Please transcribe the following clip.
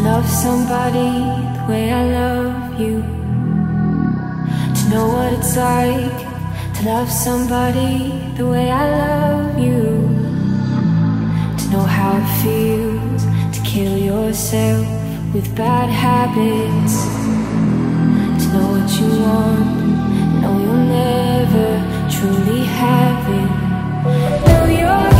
love somebody the way I love you, to know what it's like to love somebody the way I love you, to know how it feels to kill yourself with bad habits, to know what you want, know you'll never truly have it. Know you're